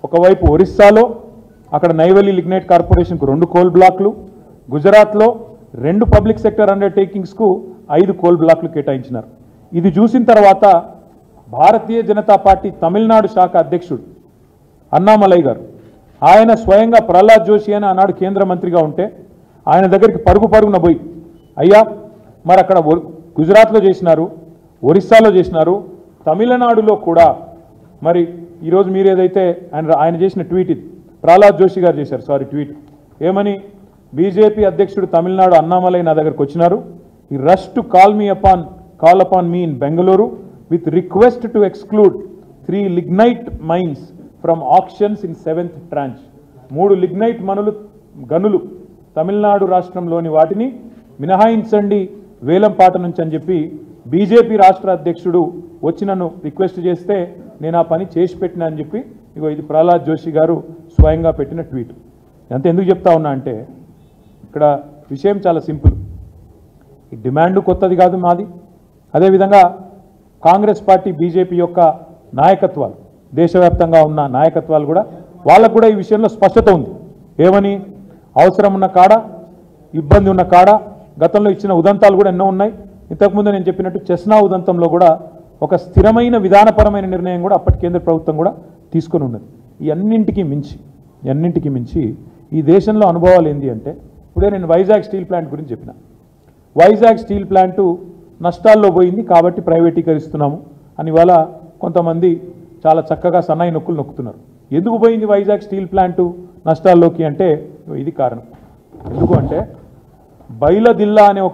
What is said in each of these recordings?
ఒకవైపు ఒరిస్సాలో అక్కడ నైవెలి లిగ్నైట్ కార్పొరేషన్కు 2 కోల్ బ్లాక్లు, గుజరాత్లో 2 పబ్లిక్ సెక్టర్ అండర్టేకింగ్స్కు 5 కోల్ బ్లాక్లు కేటాయించినారు. ఇది చూసిన తర్వాత భారతీయ జనతా పార్టీ తమిళనాడు శాఖ అధ్యక్షుడు అన్నామలై గారు, ఆయన స్వయంగా ప్రహ్లాద్ జోషి అని ఆనాడు కేంద్ర మంత్రిగా ఉంటే ఆయన దగ్గరికి పరుగున పోయి, అయ్యా మరి అక్కడ గుజరాత్లో చేసినారు, ఒరిస్సాలో చేసినారు, తమిళనాడులో కూడా మరి ఈరోజు మీరు ఏదైతే ఆయన చేసిన ట్వీట్, ఇది ప్రహ్లాద్ జోషి గారు చేశారు, ట్వీట్ ఏమని, బీజేపీ అధ్యక్షుడు తమిళనాడు అన్నామలై నా దగ్గరకు వచ్చినారు, he rush to call upon me in Bengaluru with request to exclude 3 lignite mines from auctions in 7th tranche. 3 lignite గనులు తమిళనాడు రాష్ట్రంలోని వాటిని మినహాయించండి వేలంపాట నుంచి అని చెప్పి బీజేపీ రాష్ట్ర అధ్యక్షుడు వచ్చి నన్ను రిక్వెస్ట్ చేస్తే నేను ఆ పని చేసి పెట్టినా అని చెప్పి ఇగో ఇది ప్రహ్లాద్ జోషి గారు స్వయంగా పెట్టిన ట్వీట్. అంత ఎందుకు చెప్తా ఉన్నా అంటే ఇక్కడ విషయం చాలా సింపుల్. ఈ డిమాండ్ కొత్తది కాదు మాది. అదేవిధంగా కాంగ్రెస్ పార్టీ బీజేపీ యొక్క నాయకత్వాలు, దేశవ్యాప్తంగా ఉన్న నాయకత్వాలు కూడా వాళ్ళకు కూడా ఈ విషయంలో స్పష్టత ఉంది. ఏమని, అవసరం ఉన్న కాడ, ఇబ్బంది ఉన్న కాడ గతంలో ఇచ్చిన ఉదంతాలు కూడా ఎన్నో ఉన్నాయి. ఇంతకుముందు నేను చెప్పినట్టు చెస్నా ఉదంతంలో కూడా ఒక స్థిరమైన విధానపరమైన నిర్ణయం కూడా అప్పటి కేంద్ర ప్రభుత్వం కూడా తీసుకొని ఉన్నది. ఈ అన్నింటికి మించి ఈ దేశంలో అనుభవాలు ఏంటి అంటే, ఇప్పుడే నేను వైజాగ్ స్టీల్ ప్లాంట్ గురించి చెప్పిన. వైజాగ్ స్టీల్ ప్లాంటు నష్టాల్లో పోయింది కాబట్టి ప్రైవేటీకరిస్తున్నాము అని ఇవాళ కొంతమంది చాలా చక్కగా సన్నాయి నొక్కులు నొక్కుతున్నారు. ఎందుకు పోయింది వైజాగ్ స్టీల్ ప్లాంటు నష్టాల్లోకి అంటే ఇది కారణం. ఎందుకు అంటే బైలదిల్లా అనే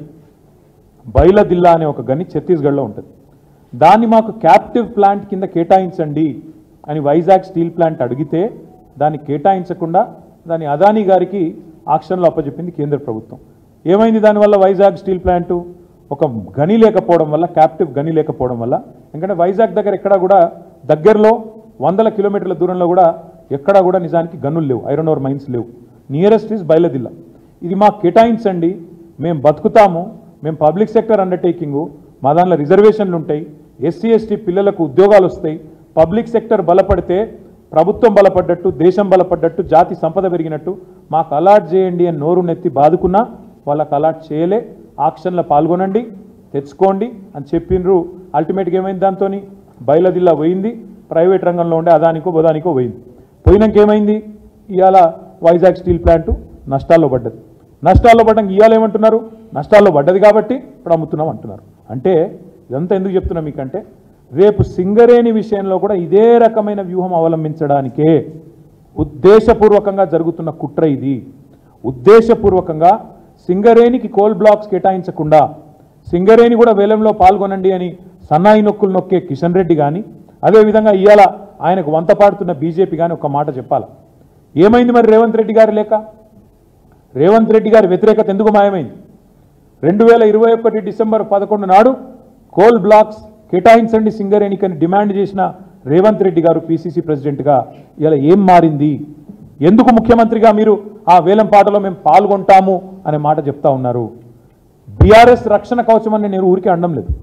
ఒక గని ఛత్తీస్గఢ్లో ఉంటుంది. దాన్ని మాకు క్యాప్టివ్ ప్లాంట్ కింద కేటాయించండి అని వైజాగ్ స్టీల్ ప్లాంట్ అడిగితే దాన్ని కేటాయించకుండా దాన్ని అదానీ గారికి ఆక్షన్లో అప్పచెప్పింది కేంద్ర ప్రభుత్వం. ఏమైంది దానివల్ల? వైజాగ్ స్టీల్ ప్లాంటు ఒక గని లేకపోవడం వల్ల, క్యాప్టివ్ గని లేకపోవడం వల్ల, ఎందుకంటే వైజాగ్ దగ్గర ఎక్కడా కూడా దగ్గరలో 100 కిలోమీటర్ల దూరంలో కూడా ఎక్కడా కూడా నిజానికి గనులు లేవు, ఐరన్ ఓర్ మైన్స్ లేవు. Nearest is Bailadila. ఇది మాకు కేటాయించండి, మేము బతుకుతాము, మేము పబ్లిక్ సెక్టర్ అండర్టేకింగు, మా దానిలో రిజర్వేషన్లు ఉంటాయి, ఎస్సీ ఎస్టీ పిల్లలకు ఉద్యోగాలు వస్తాయి, పబ్లిక్ సెక్టర్ బలపడితే ప్రభుత్వం బలపడ్డట్టు, దేశం బలపడ్డట్టు, జాతి సంపద పెరిగినట్టు మాకు అలాట్ చేయండి అని నోరు నెత్తి బాదుకున్నా వాళ్ళకు అలాట్ చేయలే. ఆక్షన్లో పాల్గొనండి, తెచ్చుకోండి అని చెప్పిండ్రు. అల్టిమేట్గా ఏమైంది? దాంతో బైలదిల్లా పోయింది, ప్రైవేట్ రంగంలో ఉండే అదానికో బొదానికో పోయింది. పోయినాక ఏమైంది? ఇవాళ వైజాగ్ స్టీల్ ప్లాంటు నష్టాల్లో పడ్డది. నష్టాల్లో పడ్డానికి ఇవాళ ఏమంటున్నారు? నష్టాల్లో పడ్డది కాబట్టి ఇప్పుడు అమ్ముతున్నాం అంటున్నారు. అంటే ఇదంతా ఎందుకు చెప్తున్నా మీకంటే, రేపు సింగరేణి విషయంలో కూడా ఇదే రకమైన వ్యూహం అవలంబించడానికే ఉద్దేశపూర్వకంగా జరుగుతున్న కుట్ర ఇది. ఉద్దేశపూర్వకంగా సింగరేణికి కోల్ బ్లాక్స్ కేటాయించకుండా సింగరేణి కూడా వేలంలో పాల్గొనండి అని సన్నాయి నొక్కులు నొక్కే కిషన్ రెడ్డి కానీ, అదేవిధంగా ఇవాళ ఆయనకు వంత పాడుతున్న బీజేపీ కానీ ఒక మాట చెప్పాలి. ఏమైంది మరి రేవంత్ రెడ్డి గారి లేక? రేవంత్ రెడ్డి గారి వ్యతిరేకత ఎందుకు మాయమైంది? 2021 డిసెంబర్ 11 నాడు కోల్ బ్లాక్స్ కేటాయించండి సింగరేణికి అని డిమాండ్ చేసిన రేవంత్ రెడ్డి గారు పీసీసీ ప్రెసిడెంట్గా ఇలా ఏం మారింది? ఎందుకు ముఖ్యమంత్రిగా మీరు ఆ వేలం పాటలో మేము పాల్గొంటాము అనే మాట చెప్తా ఉన్నారు? బీఆర్ఎస్ రక్షణ కవచం అని నేను ఊరికే అనడం లేదు.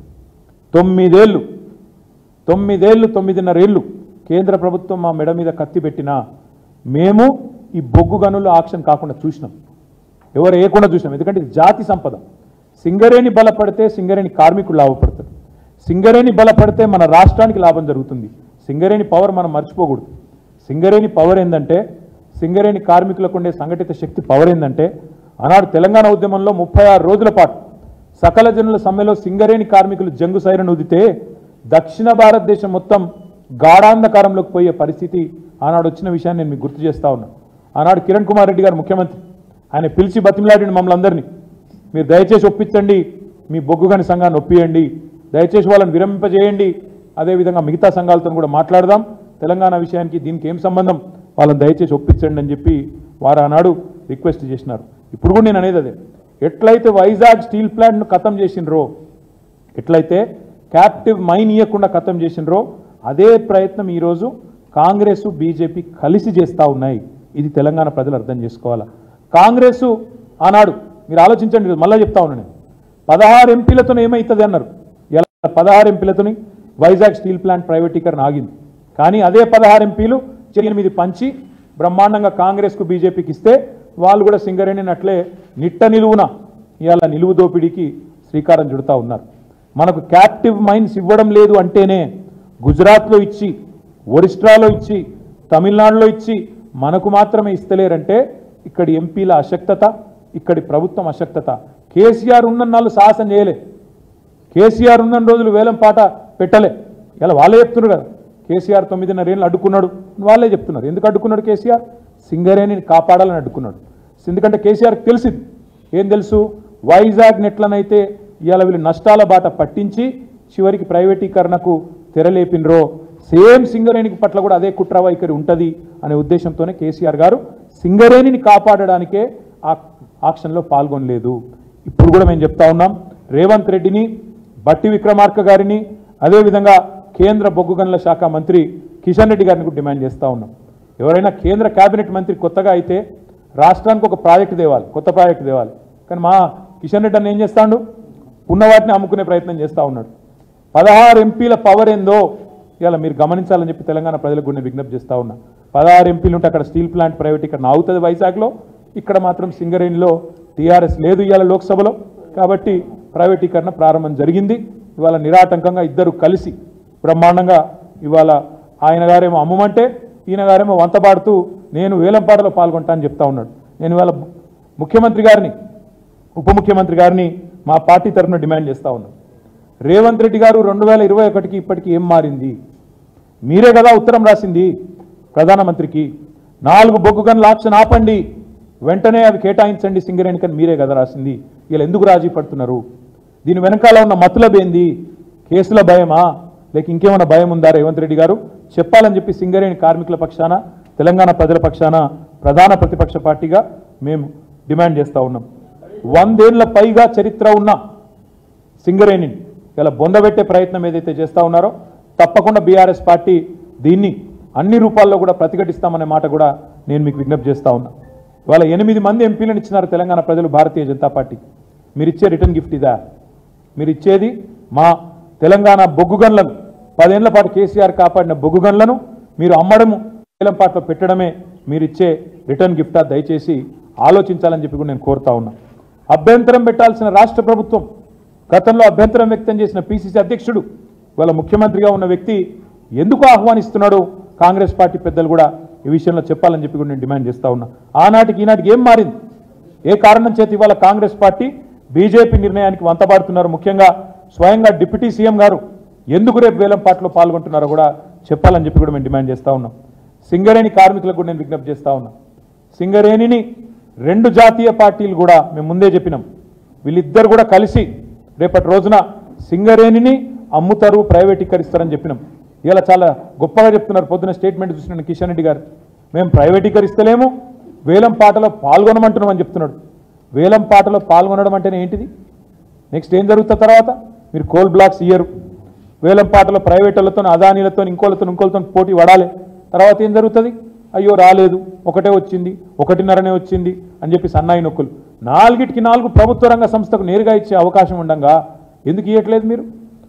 9.5 ఏళ్ళు కేంద్ర ప్రభుత్వం మా మెడ మీద కత్తి పెట్టినా మేము ఈ బొగ్గు గనులు ఆక్షన్ కాకుండా చూసినాం, ఎవరు వేయకుండా చూసినాం. ఎందుకంటే ఇది జాతి సంపద. సింగరేణి బలపడితే సింగరేణి కార్మికులు లాభపడతారు, సింగరేణి బలపడితే మన రాష్ట్రానికి లాభం జరుగుతుంది. సింగరేణి పవర్ మనం మర్చిపోకూడదు. సింగరేణి పవర్ ఏంటంటే, సింగరేణి కార్మికులకు ఉండే సంఘటిత శక్తి పవర్ ఏంటంటే, ఆనాడు తెలంగాణ ఉద్యమంలో 36 రోజుల పాటు సకల జనుల సమ్మెలో సింగరేణి కార్మికులు జంగు సైరను ఊదితే దక్షిణ భారతదేశం మొత్తం గాఢాంధకారంలోకి పోయే పరిస్థితి ఆనాడు వచ్చిన విషయాన్ని నేను మీకు గుర్తు చేస్తా ఉన్నా. ఆనాడు కిరణ్ కుమార్ రెడ్డి గారు ముఖ్యమంత్రి, ఆయన పిలిచి బతిమలాడిన మమ్మల్ని అందరినీ, మీరు దయచేసి ఒప్పించండి, మీ బొగ్గుగని సంఘాన్ని ఒప్పియండి, దయచేసి వాళ్ళని విరమింపజేయండి, అదేవిధంగా మిగతా సంఘాలతో కూడా మాట్లాడదాం, తెలంగాణ విషయానికి దీనికి ఏం సంబంధం, వాళ్ళని దయచేసి ఒప్పించండి అని చెప్పి వారు ఆనాడు రిక్వెస్ట్ చేసినారు. ఇప్పుడు కూడా నేను అనేది అదే, ఎట్లయితే వైజాగ్ స్టీల్ ప్లాంట్ను ఖతం చేసినరో, ఎట్లయితే క్యాప్టివ్ మైన్ ఇవ్వకుండా ఖతం చేసినరో, అదే ప్రయత్నం ఈరోజు కాంగ్రెస్ బీజేపీ కలిసి చేస్తూ ఉన్నాయి. ఇది తెలంగాణ ప్రజలు అర్థం చేసుకోవాలా. కాంగ్రెస్ ఆనాడు మీరు ఆలోచించండి, మళ్ళీ చెప్తా ఉన్నాను నేను, 16 ఎంపీలతో ఏమవుతుంది అన్నారు. ఇలా 16 ఎంపీలతోని వైజాగ్ స్టీల్ ప్లాంట్ ప్రైవేటీకరణ ఆగింది. కానీ అదే 16 ఎంపీలు 8 పంచి బ్రహ్మాండంగా కాంగ్రెస్కు బీజేపీకి ఇస్తే వాళ్ళు కూడా సింగరేణిని అట్లే నిట్ట నిలువున ఇవాళ నిలువు దోపిడీకి శ్రీకారం చుడతా ఉన్నారు. మనకు క్యాప్టివ్ మైన్స్ ఇవ్వడం లేదు అంటేనే గుజరాత్లో ఇచ్చి, ఒరిస్ట్రాలో ఇచ్చి, తమిళనాడులో ఇచ్చి మనకు మాత్రమే ఇస్తలేరంటే ఇక్కడి ఎంపీల అశక్తత, ఇక్కడి ప్రభుత్వం అశక్తత. కేసీఆర్ ఉన్న నాళ్ళు సాహసం చేయలే, కేసీఆర్ ఉన్న రోజులు వేలం పాట పెట్టలే. ఇలా వాళ్ళే చెప్తున్నారు కదా, కేసీఆర్ 9.5 ఏళ్ళు అడ్డుకున్నాడు, వాళ్ళే చెప్తున్నారు. ఎందుకు అడ్డుకున్నాడు కేసీఆర్? సింగరేణిని కాపాడాలని అడ్డుకున్నాడు. ఎందుకంటే కేసీఆర్కి తెలిసింది, ఏం తెలుసు, వైజాగ్ నెట్లనైతే ఇవాళ వీళ్ళు నష్టాల బాట పట్టించి చివరికి ప్రైవేటీకరణకు తెరలేపినరో సేమ్ సింగరేణికి పట్ల కూడా అదే కుట్ర వైఖరి ఉంటుంది అనే ఉద్దేశంతోనే కేసీఆర్ గారు సింగరేణిని కాపాడడానికే ఆ ఆక్షన్లో పాల్గొనలేదు. ఇప్పుడు కూడా మేము చెప్తా ఉన్నాం, రేవంత్ రెడ్డిని, బట్టి విక్రమార్క గారిని, అదేవిధంగా కేంద్ర బొగ్గు గనుల శాఖ మంత్రి కిషన్ రెడ్డి గారిని కూడా డిమాండ్ చేస్తూ ఉన్నాం. ఎవరైనా కేంద్ర కేబినెట్ మంత్రి కొత్తగా అయితే రాష్ట్రానికి ఒక ప్రాజెక్టు తేవాలి, కొత్త ప్రాజెక్టు తేవాలి. కానీ మా కిషన్ రెడ్డి అన్న ఏం చేస్తాడు, ఉన్న వాటిని అమ్ముకునే ప్రయత్నం చేస్తూ ఉన్నాడు. 16 ఎంపీల పవర్ ఏందో ఇలా మీరు గమనించాలని చెప్పి తెలంగాణ ప్రజలకు కూడా విజ్ఞప్తి చేస్తూ ఉన్నా. 16 ఎంపీలు ఉంటే అక్కడ స్టీల్ ప్లాంట్ ప్రైవేటీకరణ అవుతుంది వైజాగ్లో, ఇక్కడ మాత్రం సింగరేణిలో టీఆర్ఎస్ లేదు ఇవాళ లోక్సభలో. కాబట్టి ప్రైవేటీకరణ ప్రారంభం జరిగింది. ఇవాళ నిరాటంకంగా ఇద్దరు కలిసి బ్రహ్మాండంగా ఇవాళ ఆయన గారేమో అమ్మమంటే ఈయన గారేమో వంతపాడుతూ నేను వేలంపాటలో పాల్గొంటా అని చెప్తా ఉన్నాడు. నేను ఇవాళ ముఖ్యమంత్రి గారిని, ఉప ముఖ్యమంత్రి గారిని మా పార్టీ తరఫున డిమాండ్ చేస్తూ ఉన్నాను. రేవంత్ రెడ్డి గారు 2021కి ఇప్పటికీ ఏం మారింది? మీరే కదా ఉత్తరం రాసింది ప్రధానమంత్రికి, 4 బొగ్గు గనుల ఆక్షన్ ఆపండి, వెంటనే అవి కేటాయించండి సింగరేణికని మీరే కదా రాసింది. వీళ్ళు ఎందుకు రాజీ పడుతున్నారు? దీని వెనకాల ఉన్న మతలబేంది? కేసుల భయమా, లేక ఇంకేమైనా భయం ఉందా? రేవంత్ రెడ్డి గారు చెప్పాలని చెప్పి సింగరేణి కార్మికుల పక్షాన, తెలంగాణ ప్రజల పక్షాన ప్రధాన ప్రతిపక్ష పార్టీగా మేము డిమాండ్ చేస్తూ ఉన్నాం. 100 ఏళ్ల పైగా చరిత్ర ఉన్న సింగరేణిని ఇలా బొందబెట్టే ప్రయత్నం ఏదైతే చేస్తూ ఉన్నారో తప్పకుండా బీఆర్ఎస్ పార్టీ దీన్ని అన్ని రూపాల్లో కూడా ప్రతిఘటిస్తామనే మాట కూడా నేను మీకు విజ్ఞప్తి చేస్తూ ఉన్నా. ఇవాళ 8 మంది ఎంపీలను ఇచ్చినారు తెలంగాణ ప్రజలు భారతీయ జనతా పార్టీకి. మీరు ఇచ్చే రిటర్న్ గిఫ్ట్ ఇదా? మీరు ఇచ్చేది మా తెలంగాణ బొగ్గు గన్లను, 10 ఏళ్ల పాటు కేసీఆర్ కాపాడిన బొగ్గు గన్లను మీరు అమ్మడము, వేలంపాట్లో పెట్టడమే మీరు ఇచ్చే రిటర్న్ గిఫ్టా? దయచేసి ఆలోచించాలని చెప్పి కూడా నేను కోరుతా ఉన్నా. అభ్యంతరం పెట్టాల్సిన రాష్ట్ర ప్రభుత్వం, గతంలో అభ్యంతరం వ్యక్తం చేసిన పిసిసి అధ్యక్షుడు, ఇవాళ ముఖ్యమంత్రిగా ఉన్న వ్యక్తి ఎందుకు ఆహ్వానిస్తున్నాడు? కాంగ్రెస్ పార్టీ పెద్దలు కూడా ఈ విషయంలో చెప్పాలని చెప్పి కూడా నేను డిమాండ్ చేస్తూ ఉన్నా. ఆనాటికి ఈనాటికి ఏం మారింది? ఏ కారణం చేతి ఇవాళ కాంగ్రెస్ పార్టీ బీజేపీ నిర్ణయానికి వంతపాడుతున్నారు? ముఖ్యంగా స్వయంగా డిప్యూటీ సీఎం గారు ఎందుకు రేపు వేలంపాట్లో పాల్గొంటున్నారో కూడా చెప్పాలని చెప్పి కూడా మేము డిమాండ్ చేస్తూ ఉన్నాం. సింగరేణి కార్మికులకు కూడా నేను విజ్ఞప్తి చేస్తూ ఉన్నా. సింగరేణిని 2 జాతీయ పార్టీలు కూడా మేము ముందే చెప్పినాం, వీళ్ళిద్దరు కూడా కలిసి రేపటి రోజున సింగరేణిని అమ్ముతారు, ప్రైవేటీకరిస్తారని చెప్పినాం. ఇలా చాలా గొప్పగా చెప్తున్నారు. పొద్దున స్టేట్మెంట్ చూసిన కిషన్ రెడ్డి గారు, మేము ప్రైవేటీకరిస్తలేము, వేలం పాటలో పాల్గొనమంటున్నాం అని చెప్తున్నాడు. వేలం పాటలో పాల్గొనడం అంటేనే ఏంటిది? నెక్స్ట్ ఏం జరుగుతుంది? తర్వాత మీరు కోల్ బ్లాక్స్ ఇయ్యరు, వేలం పాటలో ప్రైవేట్లతో, అదానీలతో, ఇంకోళ్ళతో పోటీ పడాలి. తర్వాత ఏం జరుగుతుంది? అయ్యో రాలేదు, ఒకటే వచ్చింది, 1.5 వచ్చింది అని చెప్పి సన్నాయి నొక్కులు. 4కి 4 ప్రభుత్వ రంగ సంస్థకు నేరుగా ఇచ్చే అవకాశం ఉండగా ఎందుకు ఇవ్వట్లేదు? మీరు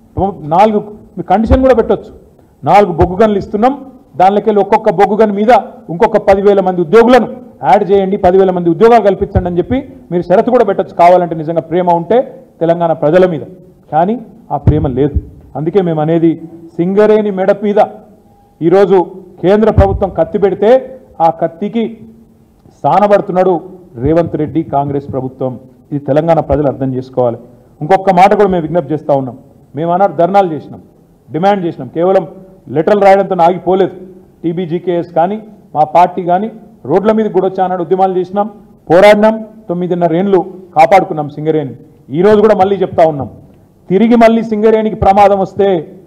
4 మీ కండిషన్ కూడా పెట్టొచ్చు. 4 బొగ్గు గనులు ఇస్తున్నాం, దానిలోకెళ్ళి ఒక్కొక్క బొగ్గు గన్ మీద ఇంకొక 10,000 మంది ఉద్యోగులను యాడ్ చేయండి, 10,000 మంది ఉద్యోగాలు కల్పించండి అని చెప్పి మీరు షరతు కూడా పెట్టొచ్చు కావాలంటే, నిజంగా ప్రేమ ఉంటే తెలంగాణ ప్రజల మీద. కానీ ఆ ప్రేమ లేదు. అందుకే మేము అనేది, సింగరేణి మెడ మీద ఈరోజు కేంద్ర ప్రభుత్వం కత్తి పెడితే ఆ కత్తికి స్థానపడుతున్నాడు రేవంత్ రెడ్డి, కాంగ్రెస్ ప్రభుత్వం. ఇది తెలంగాణ ప్రజలు అర్థం చేసుకోవాలి. ఇంకొక మాట కూడా మేము విజ్ఞప్తి చేస్తూ ఉన్నాం. మేము అన్నారు ధర్నాలు చేసినాం, డిమాండ్ చేసినాం, కేవలం లెటర్లు రాయడంతో ఆగిపోలేదు. టీబీజీకేఎస్ కానీ మా పార్టీ కానీ రోడ్ల మీద కూడా వచ్చి ఆనాడు ఉద్యమాలు చేసినాం, పోరాడినాం, 9.5 ఏళ్ళు కాపాడుకున్నాం సింగరేణి. ఈరోజు కూడా మళ్ళీ చెప్తా ఉన్నాం, తిరిగి మళ్ళీ సింగరేణికి ప్రమాదం వస్తే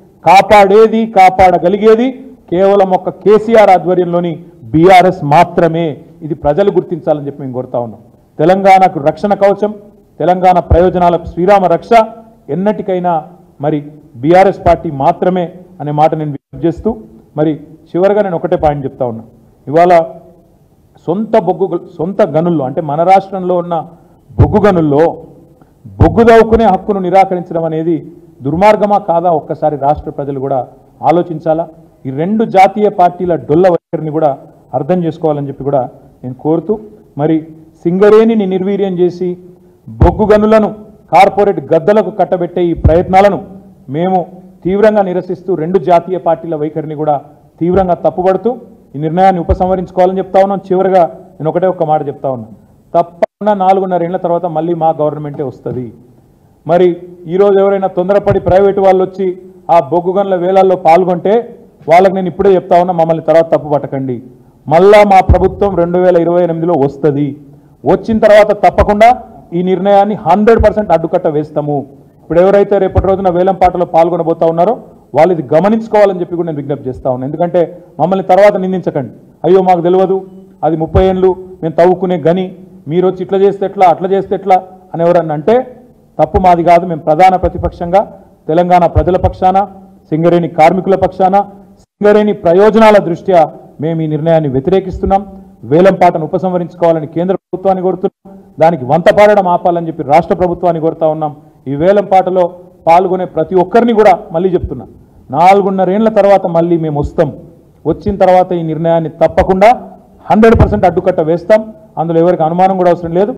కాపాడగలిగేది కేవలం ఒక కేసీఆర్ ఆధ్వర్యంలోని బీఆర్ఎస్ మాత్రమే. ఇది ప్రజలు గుర్తించాలని చెప్పి మేము కోరుతా ఉన్నాం. తెలంగాణకు రక్షణ కవచం, తెలంగాణ ప్రయోజనాలకు శ్రీరామ రక్ష ఎన్నటికైనా మరి బీఆర్ఎస్ పార్టీ మాత్రమే అనే మాట నేను విజ్ఞప్తి చేస్తూ, మరి చివరిగా నేను ఒకటే పాయింట్ చెప్తా ఉన్నా. ఇవాళ సొంత గనుల్లో, అంటే మన రాష్ట్రంలో ఉన్న బొగ్గు గనుల్లో బొగ్గు దవ్వుకునే హక్కును నిరాకరించడం అనేది దుర్మార్గమా కాదా? ఒక్కసారి రాష్ట్ర ప్రజలు కూడా ఆలోచించాలా. ఈ రెండు జాతీయ పార్టీల డొల్ల వైఖరిని కూడా అర్థం చేసుకోవాలని చెప్పి కూడా నేను కోరుతూ, మరి సింగరేణిని నిర్వీర్యం చేసి బొగ్గు గనులను కార్పొరేట్ గద్దలకు కట్టబెట్టే ఈ ప్రయత్నాలను మేము తీవ్రంగా నిరసిస్తూ రెండు జాతీయ పార్టీల వైఖరిని కూడా తీవ్రంగా తప్పుపడుతూ ఈ నిర్ణయాన్ని ఉపసంహరించుకోవాలని చెప్తా ఉన్నాం. చివరిగా నేను ఒకటే ఒక్క మాట చెప్తా ఉన్నా, తప్పకుండా 4.5 ఏళ్ల తర్వాత మళ్ళీ మా గవర్నమెంటే వస్తుంది. మరి ఈరోజు ఎవరైనా తొందరపడి ప్రైవేటు వాళ్ళు వచ్చి ఆ బొగ్గు గనుల వేలాల్లో పాల్గొంటే వాళ్ళకి నేను ఇప్పుడే చెప్తా ఉన్నా, మమ్మల్ని తర్వాత తప్పు పట్టకండి. మళ్ళా మా ప్రభుత్వం 2028లో వస్తుంది. వచ్చిన తర్వాత తప్పకుండా ఈ నిర్ణయాన్ని 100% అడ్డుకట్ట వేస్తాము. ఇప్పుడు ఎవరైతే రేపటి రోజున వేలంపాటలో పాల్గొనబోతా ఉన్నారో వాళ్ళు ఇది గమనించుకోవాలని చెప్పి కూడా నేను విజ్ఞప్తి చేస్తా ఉన్నాను. ఎందుకంటే మమ్మల్ని తర్వాత నిందించకండి, అయ్యో మాకు తెలియదు, అది 30 ఏళ్ళు మేము తవ్వుకునే గని, మీరు వచ్చి ఇట్లా చేస్తే ఎట్లా, అట్లా చేస్తే ఎట్లా అని ఎవరన్నా అంటే తప్పు మాది కాదు. మేము ప్రధాన ప్రతిపక్షంగా తెలంగాణ ప్రజల పక్షాన, సింగరేణి కార్మికుల పక్షాన, సింగరేణి ప్రయోజనాల దృష్ట్యా మేము ఈ నిర్ణయాన్ని వ్యతిరేకిస్తున్నాం. వేలంపాటను ఉపసంహరించుకోవాలని కేంద్ర ప్రభుత్వాన్ని కోరుతున్నాం. దానికి వంతపాడడం ఆపాలని చెప్పి రాష్ట్ర ప్రభుత్వాన్ని కోరుతా ఉన్నాం. ఈ వేలంపాటలో పాల్గొనే ప్రతి ఒక్కరిని కూడా మళ్ళీ చెప్తున్నా, 4.5 ఏళ్ల తర్వాత మళ్ళీ మేము వస్తాం. వచ్చిన తర్వాత ఈ నిర్ణయాన్ని తప్పకుండా 100% అడ్డుకట్ట వేస్తాం. అందులో ఎవరికి అనుమానం కూడా అవసరం లేదు.